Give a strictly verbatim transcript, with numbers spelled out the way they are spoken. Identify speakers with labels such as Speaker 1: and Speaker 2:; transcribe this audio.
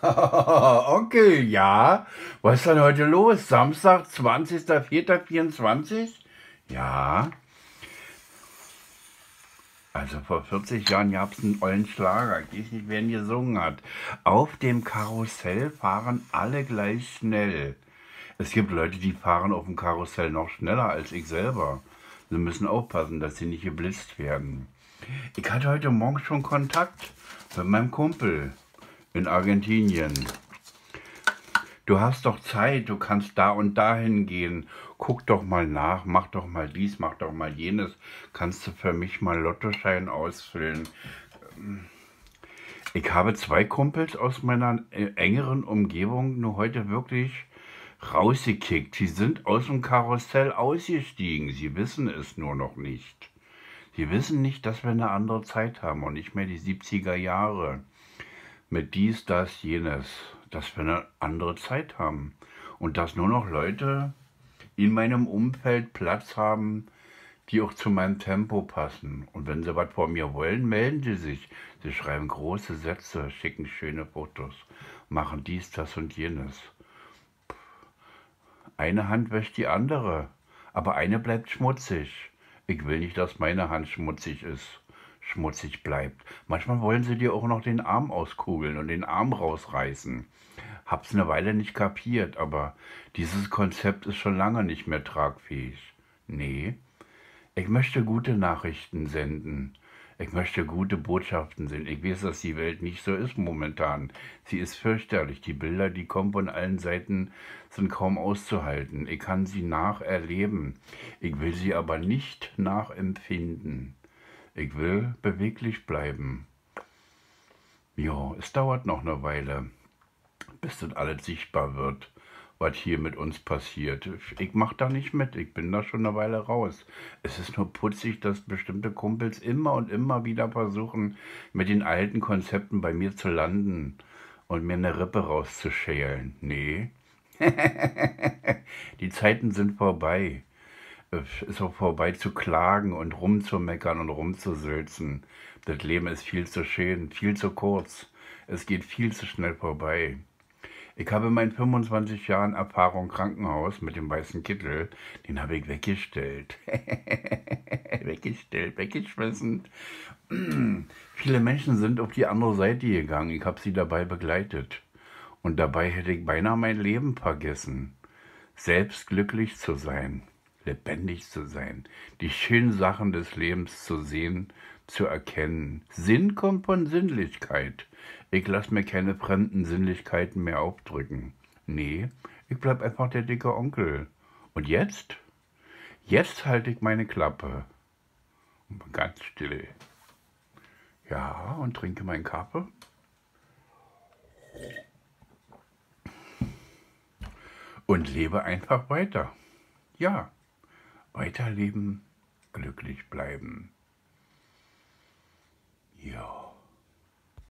Speaker 1: Onkel, ja. Was ist denn heute los? Samstag, zwanzigster vierter vierundzwanzig? Ja. Also vor vierzig Jahren gab es einen ollen Schlager. Ich weiß nicht, wer ihn gesungen hat. Auf dem Karussell fahren alle gleich schnell. Es gibt Leute, die fahren auf dem Karussell noch schneller als ich selber. Sie müssen aufpassen, dass sie nicht geblitzt werden. Ich hatte heute Morgen schon Kontakt mit meinem Kumpel in Argentinien. Du hast doch Zeit, du kannst da und dahin gehen. Guck doch mal nach, mach doch mal dies, mach doch mal jenes. Kannst du für mich mal Lottoschein ausfüllen? Ich habe zwei Kumpels aus meiner äh, engeren Umgebung nur heute wirklich rausgekickt. Sie sind aus dem Karussell ausgestiegen. Sie wissen es nur noch nicht. Sie wissen nicht, dass wir eine andere Zeit haben und nicht mehr die siebziger Jahre. Mit dies, das, jenes, dass wir eine andere Zeit haben und dass nur noch Leute in meinem Umfeld Platz haben, die auch zu meinem Tempo passen. Und wenn sie was von mir wollen, melden sie sich. Sie schreiben große Sätze, schicken schöne Fotos, machen dies, das und jenes. Eine Hand wäscht die andere, aber eine bleibt schmutzig. Ich will nicht, dass meine Hand schmutzig ist. Schmutzig bleibt. Manchmal wollen sie dir auch noch den Arm auskugeln und den Arm rausreißen. Hab's eine Weile nicht kapiert, aber dieses Konzept ist schon lange nicht mehr tragfähig. Nee, ich möchte gute Nachrichten senden. Ich möchte gute Botschaften senden. Ich weiß, dass die Welt nicht so ist momentan. Sie ist fürchterlich. Die Bilder, die kommen von allen Seiten, sind kaum auszuhalten. Ich kann sie nacherleben. Ich will sie aber nicht nachempfinden. Ich will beweglich bleiben. Ja, es dauert noch eine Weile, bis das alles sichtbar wird, was hier mit uns passiert. Ich mache da nicht mit, ich bin da schon eine Weile raus. Es ist nur putzig, dass bestimmte Kumpels immer und immer wieder versuchen, mit den alten Konzepten bei mir zu landen und mir eine Rippe rauszuschälen. Nee, die Zeiten sind vorbei. Es ist auch vorbei zu klagen und rumzumeckern und rumzusülzen. Das Leben ist viel zu schön, viel zu kurz. Es geht viel zu schnell vorbei. Ich habe in meinen fünfundzwanzig Jahren Erfahrung Krankenhaus mit dem weißen Kittel, den habe ich weggestellt. weggestellt, weggeschmissen. Viele Menschen sind auf die andere Seite gegangen. Ich habe sie dabei begleitet. Und dabei hätte ich beinahe mein Leben vergessen. Selbst glücklich zu sein, lebendig zu sein, die schönen Sachen des Lebens zu sehen, zu erkennen. Sinn kommt von Sinnlichkeit. Ich lasse mir keine fremden Sinnlichkeiten mehr aufdrücken. Nee, ich bleib einfach der dicke Onkel. Und jetzt? Jetzt halte ich meine Klappe. Ganz still. Ja, und trinke meinen Kaffee. Und lebe einfach weiter. Ja, weiterleben, glücklich bleiben. Ja.